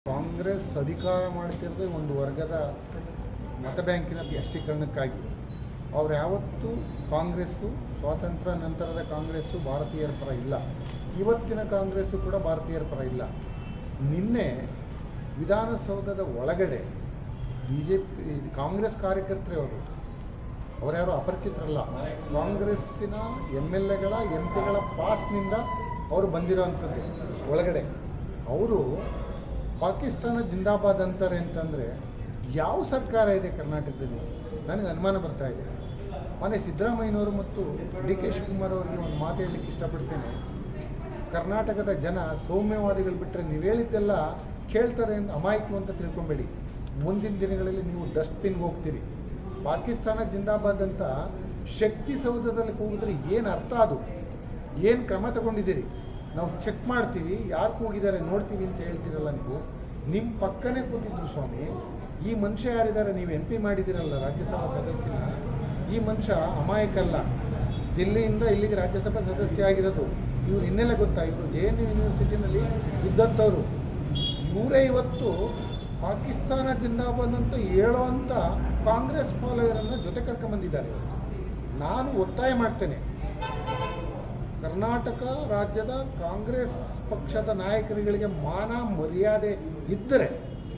ಕಾಂಗ್ರೆಸ್ ಅಧಿಕಾರ ಮಾಡ್ತಿರೋದೇ ಒಂದು ವರ್ಗದ ಮತ ಬ್ಯಾಂಕಿನ ದೃಷ್ಟೀಕರಣಕ್ಕಾಗಿ. ಅವ್ರು ಯಾವತ್ತೂ ಕಾಂಗ್ರೆಸ್ಸು ಸ್ವಾತಂತ್ರ್ಯ ನಂತರದ ಕಾಂಗ್ರೆಸ್ಸು ಭಾರತೀಯರ ಪರ ಇಲ್ಲ, ಇವತ್ತಿನ ಕಾಂಗ್ರೆಸ್ಸು ಕೂಡ ಭಾರತೀಯರ ಪರ ಇಲ್ಲ. ನಿನ್ನೆ ವಿಧಾನಸೌಧದ ಒಳಗಡೆ ಕಾಂಗ್ರೆಸ್ ಕಾರ್ಯಕರ್ತರೇ ಅವರ್ಯಾರು ಅಪರಿಚಿತರಲ್ಲ. ಕಾಂಗ್ರೆಸ್ಸಿನ MLAಗಳ MP ಗಳ ಪಾಸ್ನಿಂದ ಅವರು ಬಂದಿರೋವಂಥದ್ದು. ಒಳಗಡೆ ಅವರು ಪಾಕಿಸ್ತಾನ ಜಿಂದಾಬಾದ್ ಅಂತಾರೆ ಅಂತಂದರೆ ಯಾವ ಸರ್ಕಾರ ಇದೆ ಕರ್ನಾಟಕದಲ್ಲಿ? ನನಗೆ ಅನುಮಾನ ಬರ್ತಾ ಇದೆ. ಮೊನ್ನೆ ಸಿದ್ದರಾಮಯ್ಯನವರು ಮತ್ತು DK ಶಿವಕುಮಾರ್ ಅವರಿಗೆ ಒಂದು ಮಾತು ಹೇಳಲಿಕ್ಕೆ ಇಷ್ಟಪಡ್ತೇನೆ. ಕರ್ನಾಟಕದ ಜನ ಸೌಮ್ಯವಾದಿಗಳು ಬಿಟ್ಟರೆ ನೀವು ಹೇಳಿದ್ದೆಲ್ಲ ಕೇಳ್ತಾರೆ ಅಂತ ಅಮಾಯಕರು ಅಂತ ತಿಳ್ಕೊಬೇಡಿ. ಮುಂದಿನ ದಿನಗಳಲ್ಲಿ ನೀವು ಡಸ್ಟ್ಬಿನ್ಗೆ ಹೋಗ್ತೀರಿ. ಪಾಕಿಸ್ತಾನ ಜಿಂದಾಬಾದ್ ಅಂತ ಶಕ್ತಿ ಸೌಧದಲ್ಲಿ ಕೂಗಿದ್ರೆ ಏನು ಅರ್ಥ? ಅದು ಏನು ಕ್ರಮ ತಗೊಂಡಿದ್ದೀರಿ? ನಾವು ಚೆಕ್ ಮಾಡ್ತೀವಿ, ಯಾರು ಕೂಗಿದ್ದಾರೆ ನೋಡ್ತೀವಿ ಅಂತ ಹೇಳ್ತೀರಲ್ಲ ನೀವು. ನಿಮ್ಮ ಪಕ್ಕನೇ ಕೂತಿದ್ರು ಸ್ವಾಮಿ. ಈ ಮನುಷ್ಯ ಯಾರಿದ್ದಾರೆ? ನೀವು MP ಮಾಡಿದ್ದೀರಲ್ಲ ರಾಜ್ಯಸಭಾ ಸದಸ್ಯನ. ಈ ಮನುಷ್ಯ ಅಮಾಯಕಲ್ಲ, ದಿಲ್ಲಿಯಿಂದ ಇಲ್ಲಿಗೆ ರಾಜ್ಯಸಭಾ ಸದಸ್ಯ ಆಗಿರೋದು. ಇವ್ರು ಇನ್ನೆಲ್ಲ ಗೊತ್ತಾ? ಇವರು JNU ಯೂನಿವರ್ಸಿಟಿನಲ್ಲಿ ಇದ್ದಂಥವ್ರು. ಇವರೇ ಇವತ್ತು ಪಾಕಿಸ್ತಾನ ಜಿಂದಾಬಾದ್ ಅಂತ ಹೇಳೋ ಅಂಥ ಕಾಂಗ್ರೆಸ್ ಫಾಲೋವರನ್ನು ಜೊತೆ ಕರ್ಕೊಂಬಂದಿದ್ದಾರೆ. ನಾನು ಒತ್ತಾಯ ಮಾಡ್ತೇನೆ, ಕರ್ನಾಟಕ ರಾಜ್ಯದ ಕಾಂಗ್ರೆಸ್ ಪಕ್ಷದ ನಾಯಕರುಗಳಿಗೆ ಮಾನ ಮರ್ಯಾದೆ ಇದ್ದರೆ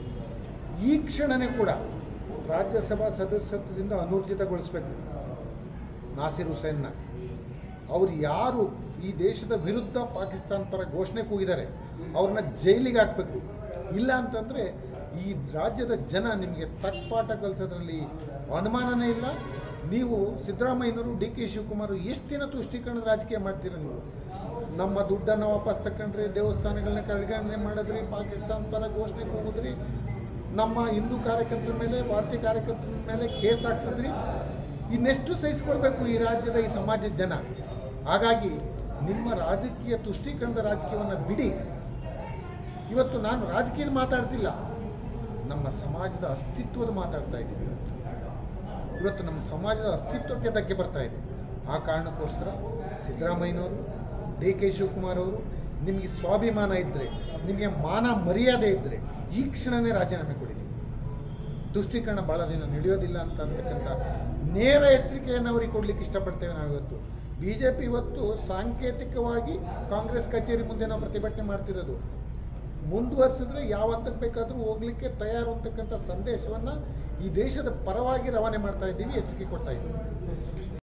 ಈ ಕ್ಷಣವೇ ಕೂಡ ರಾಜ್ಯಸಭಾ ಸದಸ್ಯತ್ವದಿಂದ ಅನೂರ್ಜಿತಗೊಳಿಸಬೇಕು ನಾಸಿರ್ ಹುಸೇನ್ನ. ಅವರು ಯಾರು ಈ ದೇಶದ ವಿರುದ್ಧ ಪಾಕಿಸ್ತಾನ ಪರ ಘೋಷಣೆ ಕೂಗಿದ್ದಾರೆ ಅವ್ರನ್ನ ಜೈಲಿಗೆ ಹಾಕಬೇಕು. ಇಲ್ಲ ಅಂತಂದರೆ ಈ ರಾಜ್ಯದ ಜನ ನಿಮಗೆ ತಕ್ಪಾಠ ಕಲಿಸೋದ್ರಲ್ಲಿ ಅನುಮಾನನೇ ಇಲ್ಲ. ನೀವು ಸಿದ್ದರಾಮಯ್ಯನವರು DK ಶಿವಕುಮಾರ್ ಎಷ್ಟು ದಿನ ತುಷ್ಟೀಕರಣದ ರಾಜಕೀಯ ಮಾಡ್ತೀರ? ನೀವು ನಮ್ಮ ದುಡ್ಡನ್ನು ವಾಪಸ್ ತಗೊಂಡ್ರಿ, ದೇವಸ್ಥಾನಗಳನ್ನ ಕಡೆಗಣನೆ ಮಾಡಿದ್ರಿ, ಪಾಕಿಸ್ತಾನ ಪರ ಘೋಷಣೆ ಕೂಗಿದ್ರಿ, ನಮ್ಮ ಹಿಂದೂ ಕಾರ್ಯಕರ್ತರ ಮೇಲೆ ಭಾರತೀಯ ಕಾರ್ಯಕರ್ತರ ಮೇಲೆ ಕೇಸ್ ಹಾಕ್ಸಿದ್ರಿ. ಇನ್ನೆಷ್ಟು ಸಹಿಸ್ಕೊಳ್ಬೇಕು ಈ ರಾಜ್ಯದ ಈ ಸಮಾಜದ ಜನ? ಹಾಗಾಗಿ ನಿಮ್ಮ ರಾಜಕೀಯ ತುಷ್ಟೀಕರಣದ ರಾಜಕೀಯವನ್ನು ಬಿಡಿ. ಇವತ್ತು ನಾನು ರಾಜಕೀಯದ ಮಾತಾಡ್ತಿಲ್ಲ, ನಮ್ಮ ಸಮಾಜದ ಅಸ್ತಿತ್ವದ ಮಾತಾಡ್ತಾ ಇದ್ದೀವಿ. ಇವತ್ತು ನಮ್ಮ ಸಮಾಜದ ಅಸ್ತಿತ್ವಕ್ಕೆ ಧಕ್ಕೆ ಬರ್ತಾ ಇದೆ. ಆ ಕಾರಣಕ್ಕೋಸ್ಕರ ಸಿದ್ದರಾಮಯ್ಯನವರು, DK ಶಿವಕುಮಾರ್ ಅವರು, ನಿಮಗೆ ಸ್ವಾಭಿಮಾನ ಇದ್ದರೆ, ನಿಮಗೆ ಮಾನ ಮರ್ಯಾದೆ ಇದ್ದರೆ ಈ ಕ್ಷಣವೇ ರಾಜೀನಾಮೆ ಕೊಡಿ. ತುಷ್ಟೀಕರಣ ಭಾಳ ದಿನ ನಡೆಯೋದಿಲ್ಲ ಅಂತಕ್ಕಂಥ ನೇರ ಎಚ್ಚರಿಕೆಯನ್ನು ಅವರಿಗೆ ಕೊಡಲಿಕ್ಕೆ ಇಷ್ಟಪಡ್ತೇವೆ. ನಾವಿವತ್ತು BJP ಇವತ್ತು ಸಾಂಕೇತಿಕವಾಗಿ ಕಾಂಗ್ರೆಸ್ ಕಚೇರಿ ಮುಂದೆ ನಾವು ಪ್ರತಿಭಟನೆ ಮಾಡ್ತಿರೋದು. ಮುಂದುವರಿಸಿದ್ರೆ ಯಾವ ಹಂತಕ್ಕೆ ಬೇಕಾದರೂ ಹೋಗಲಿಕ್ಕೆ ತಯಾರು ಅಂತಕ್ಕಂಥ ಸಂದೇಶವನ್ನು ಈ ದೇಶದ ಪರವಾಗಿ ರವಾನೆ ಮಾಡ್ತಾ ಇದ್ದೀವಿ, ಎಚ್ಚರಿಕೆ ಕೊಡ್ತಾ ಇದ್ದೀವಿ.